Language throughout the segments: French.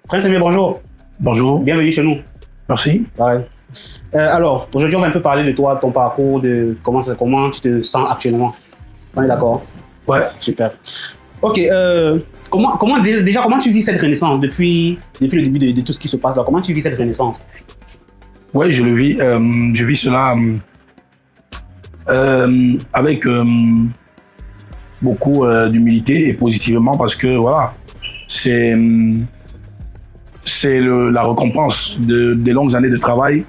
Prince Aimé, bonjour. Bonjour. Bienvenue chez nous. Merci. Ouais. Alors, aujourd'hui, on va un peu parler de toi, de ton parcours, de comment tu te sens actuellement. On est d'accord? Ouais. Super. Ok. Comment tu vis cette renaissance depuis le début de tout ce qui se passe là? Comment tu vis cette renaissance? Ouais, je le vis. Je vis cela avec beaucoup d'humilité et positivement parce que voilà, c'est la récompense des longues années de travail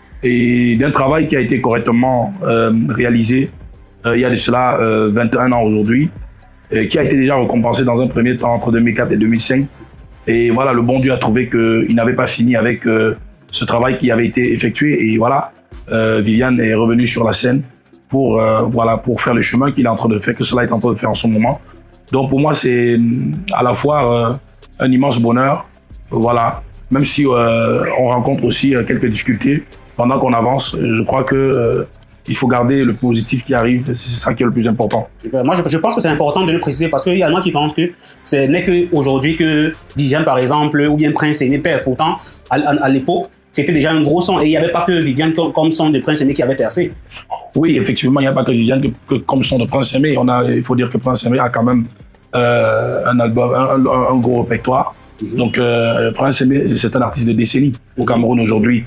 et d'un travail qui a été correctement réalisé il y a de cela 21 ans aujourd'hui, qui a été déjà récompensé dans un premier temps entre 2004 et 2005. Et voilà, le bon Dieu a trouvé qu'il n'avait pas fini avec ce travail qui avait été effectué. Et voilà, Viviane est revenue sur la scène pour faire le chemin qu'il est en train de faire, que cela est en train de faire en ce moment. Donc pour moi, c'est à la fois un immense bonheur. Voilà, même si on rencontre aussi quelques difficultés pendant qu'on avance, je crois que il faut garder le positif qui arrive, c'est ça qui est le plus important. Moi, je pense que c'est important de le préciser parce qu'il y a des gens qui pensent que ce n'est qu'aujourd'hui que Viviane, par exemple, ou bien Prince Aimé perce. Pourtant, à l'époque, c'était déjà un gros son et il n'y avait pas que Viviane comme son de Prince Aimé qui avait percé. Oui, effectivement, il n'y a pas que Viviane comme son de Prince Aimé. Il faut dire que Prince Aimé a quand même un album, un gros répertoire. Donc, Prince Aimé, c'est un artiste de décennie au Cameroun aujourd'hui.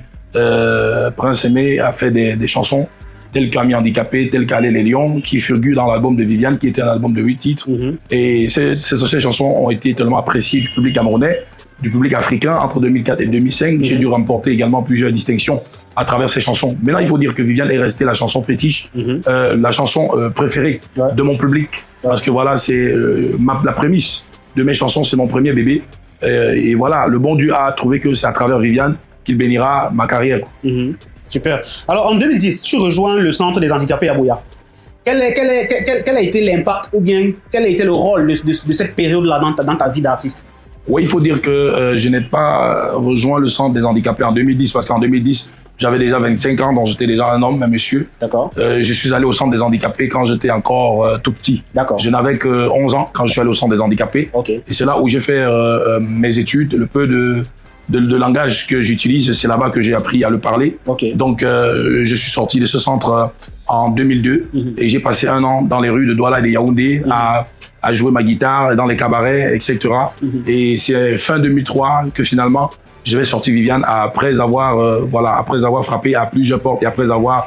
Prince Aimé a fait des chansons telles qu'Ami Handicapé, telles qu'Aller les Lions, qui figurent dans l'album de Viviane, qui était un album de 8 titres. Et ces chansons ont été tellement appréciées du public camerounais, du public africain entre 2004 et 2005. J'ai dû remporter également plusieurs distinctions à travers ces chansons. Maintenant, il faut dire que Viviane est restée la chanson fétiche, la chanson préférée de mon public. Parce que voilà, c'est la prémisse de mes chansons, c'est mon premier bébé. Et voilà, le bon Dieu a trouvé que c'est à travers Viviane qu'il bénira ma carrière. Super. Alors, en 2010, tu rejoins le Centre des handicapés à Buea. Quel a été l'impact ou bien quel a été le rôle de cette période-là dans ta vie d'artiste? Oui, il faut dire que je n'ai pas rejoint le Centre des handicapés en 2010 parce qu'en 2010, j'avais déjà 25 ans, donc j'étais déjà un homme, un monsieur. D'accord. Je suis allé au Centre des handicapés quand j'étais encore tout petit. D'accord. Je n'avais que 11 ans quand je suis allé au Centre des handicapés. Okay. Et c'est là où j'ai fait mes études, le peu de langage que j'utilise, c'est là-bas que j'ai appris à le parler. Okay. Donc, je suis sorti de ce centre en 2002 et j'ai passé un an dans les rues de Douala et de Yaoundé à jouer ma guitare dans les cabarets, etc. Et c'est fin 2003 que finalement, je vais sortir Viviane après avoir frappé à plusieurs portes et après avoir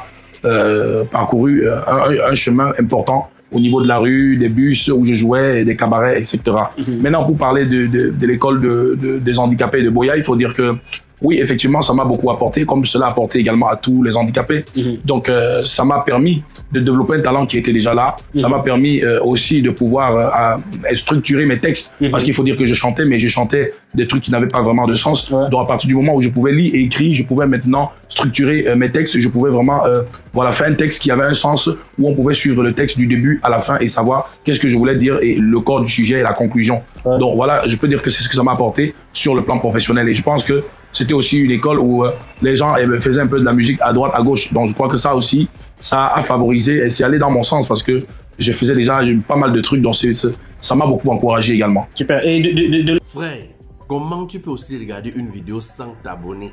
parcouru un chemin important au niveau de la rue, des bus où je jouais, des cabarets, etc. Maintenant, pour parler de l'école des handicapés de Buea, il faut dire que oui, effectivement, ça m'a beaucoup apporté, comme cela a apporté également à tous les handicapés. Donc, ça m'a permis de développer un talent qui était déjà là. Ça m'a permis aussi de pouvoir structurer mes textes. Parce qu'il faut dire que je chantais, mais je chantais des trucs qui n'avaient pas vraiment de sens. Donc, à partir du moment où je pouvais lire et écrire, je pouvais maintenant structurer mes textes. Je pouvais vraiment faire un texte qui avait un sens, où on pouvait suivre le texte du début à la fin et savoir qu'est-ce que je voulais dire et le corps du sujet et la conclusion. Donc, voilà, je peux dire que c'est ce que ça m'a apporté sur le plan professionnel. Et je pense que c'était aussi une école où les gens faisaient un peu de la musique à droite, à gauche. Donc, je crois que ça aussi, ça a favorisé et c'est allé dans mon sens parce que je faisais déjà pas mal de trucs. Donc, ça m'a beaucoup encouragé également. Super. Et Frère, comment tu peux aussi regarder une vidéo sans t'abonner?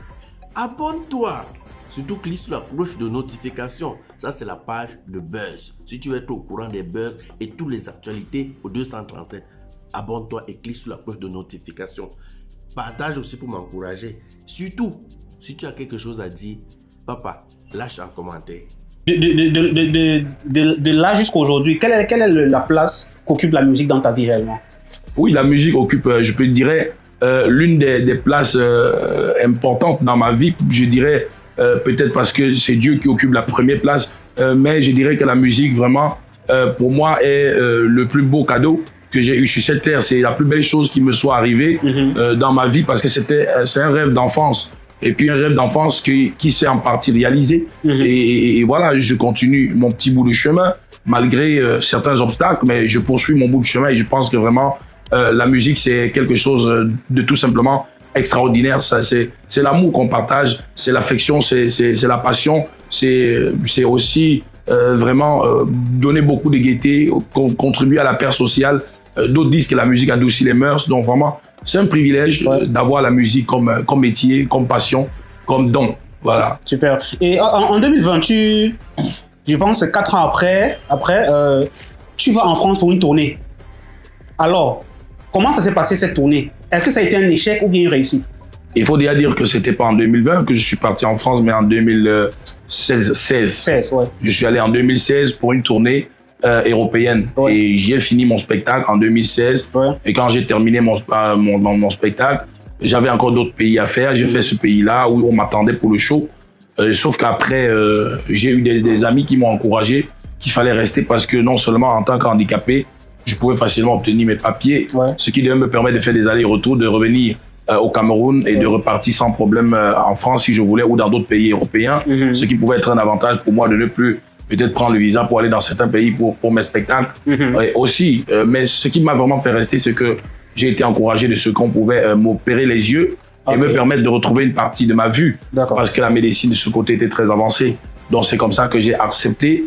Abonne-toi. Surtout, clique sur la cloche de notification. Ça, c'est la page de Buzz. Si tu veux être au courant des buzz et toutes les actualités au 237, abonne-toi et clique sur la cloche de notification. Partage aussi pour m'encourager. Surtout, si tu as quelque chose à dire, papa, lâche un commentaire. De là jusqu'à aujourd'hui, quelle est la place qu'occupe la musique dans ta vie réellement? Oui, la musique occupe, je peux dire, l'une des places importantes dans ma vie. Je dirais peut-être parce que c'est Dieu qui occupe la première place, mais je dirais que la musique, vraiment, pour moi, est le plus beau cadeau que j'ai eu sur cette terre. C'est la plus belle chose qui me soit arrivée dans ma vie parce que c'est un rêve d'enfance. Et puis un rêve d'enfance qui s'est en partie réalisé. Et voilà, je continue mon petit bout de chemin malgré certains obstacles, mais je poursuis mon bout de chemin et je pense que vraiment la musique c'est quelque chose de tout simplement extraordinaire. C'est l'amour qu'on partage, c'est l'affection, c'est la passion, c'est aussi vraiment donner beaucoup de gaieté, contribuer à la paix sociale D'autres disent que la musique adoucit les mœurs. Donc vraiment, c'est un privilège d'avoir la musique comme métier, comme passion, comme don. Voilà. Super. Et en 2020, je pense 4 ans après, tu vas en France pour une tournée. Alors, comment ça s'est passé cette tournée? Est-ce que ça a été un échec ou bien une réussite? Il faut déjà dire que c'était pas en 2020 que je suis parti en France, mais en 2016. Ouais. Je suis allé en 2016 pour une tournée européenne. Ouais. Et j'ai fini mon spectacle en 2016. Ouais. Et quand j'ai terminé mon spectacle, j'avais encore d'autres pays à faire. J'ai fait ce pays-là où on m'attendait pour le show. Sauf qu'après, j'ai eu des amis qui m'ont encouragé qu'il fallait rester parce que non seulement en tant qu'handicapé, je pouvais facilement obtenir mes papiers, ce qui devait me permettre de faire des allers-retours, de revenir au Cameroun et de repartir sans problème en France si je voulais ou dans d'autres pays européens, ce qui pouvait être un avantage pour moi de ne plus peut-être prendre le visa pour aller dans certains pays pour mes spectacles. Et aussi, mais ce qui m'a vraiment fait rester, c'est que j'ai été encouragé de ce qu'on pouvait m'opérer les yeux et me permettre de retrouver une partie de ma vue parce que la médecine de ce côté était très avancée. Donc c'est comme ça que j'ai accepté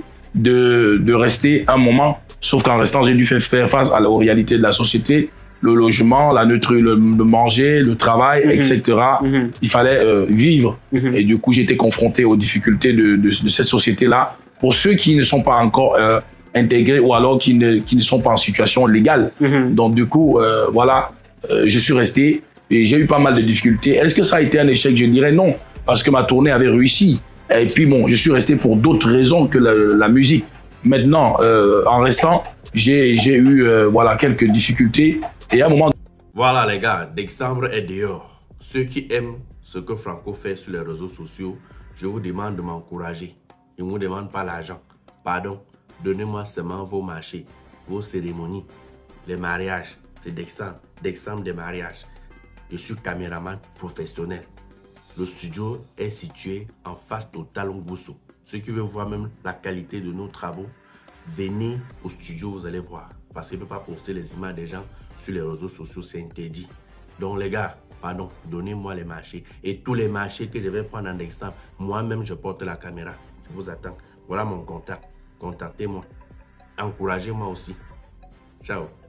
de rester un moment, sauf qu'en restant, j'ai dû faire face aux réalités de la société, le logement, le manger, le travail, etc. Il fallait vivre. Et du coup, j'étais confronté aux difficultés de cette société-là. Pour ceux qui ne sont pas encore intégrés ou alors qui ne sont pas en situation légale. Donc du coup, voilà, je suis resté et j'ai eu pas mal de difficultés. Est-ce que ça a été un échec? Je dirais non, parce que ma tournée avait réussi. Et puis bon, je suis resté pour d'autres raisons que la musique. Maintenant, en restant, j'ai eu voilà, quelques difficultés. Et à un moment... Voilà les gars, Dexambre est dehors. Ceux qui aiment ce que Franco fait sur les réseaux sociaux, je vous demande de m'encourager. Je ne vous demande pas l'argent. Pardon, donnez-moi seulement vos marchés, vos cérémonies, les mariages. C'est Dexambre, Dexambre des mariages. Je suis caméraman professionnel. Le studio est situé en face au Talon Gousso. Ceux qui veulent voir même la qualité de nos travaux, venez au studio, vous allez voir. Parce qu'il ne peut pas poster les images des gens sur les réseaux sociaux, c'est interdit. Donc les gars, pardon, donnez-moi les marchés. Et tous les marchés que je vais prendre en exemple, moi-même je porte la caméra. Je vous attends. Voilà mon contact. Contactez-moi. Encouragez-moi aussi. Ciao.